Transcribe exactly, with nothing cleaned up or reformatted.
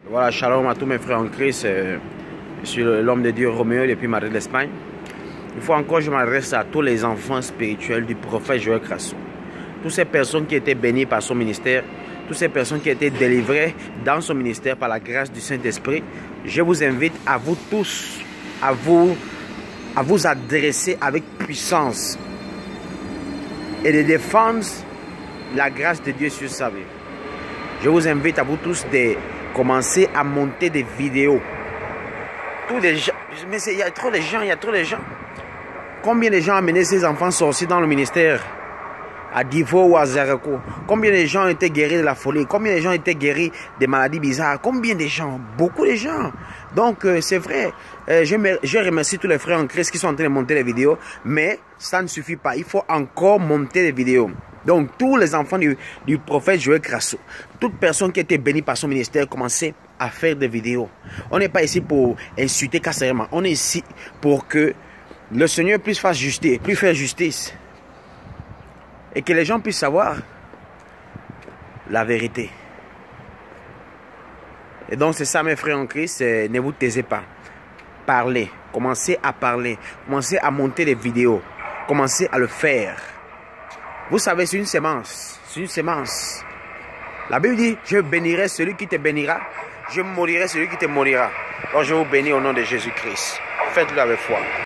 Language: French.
Voilà, shalom à tous mes frères en Christ. Je suis l'homme de Dieu Roméo depuis Madrid d'Espagne. Une fois encore, je m'adresse à tous les enfants spirituels du prophète Joël Crasso. Toutes ces personnes qui étaient bénies par son ministère, toutes ces personnes qui étaient délivrées dans son ministère par la grâce du Saint-Esprit. Je vous invite à vous tous, à vous, à vous adresser avec puissance et de défendre la grâce de Dieu sur sa vie. Je vous invite à vous tous de commencer à monter des vidéos. Tous les gens, mais il y a trop de gens, il y a trop de gens. Combien de gens ont amené ces enfants sortis dans le ministère à Divo ou à Zareko? Combien de gens ont été guéris de la folie? Combien de gens ont été guéris des maladies bizarres? Combien de gens? Beaucoup de gens. Donc euh, c'est vrai, euh, je, me, je remercie tous les frères en Christ qui sont en train de monter les vidéos, mais ça ne suffit pas, il faut encore monter les vidéos. Donc tous les enfants du, du prophète Joël Crasso, toute personne qui a été bénie par son ministère, commencez à faire des vidéos. On n'est pas ici pour insulter carrément, on est ici pour que le Seigneur puisse faire justice, puisse faire justice. Et que les gens puissent savoir la vérité. Et donc c'est ça mes frères en Christ, ne vous taisez pas. Parlez, commencez à parler, commencez à monter des vidéos, commencez à le faire. Vous savez, c'est une sémence, c'est une sémence. La Bible dit, je bénirai celui qui te bénira, je maudirai celui qui te maudira. Donc je vous bénis au nom de Jésus-Christ. Faites-le avec foi.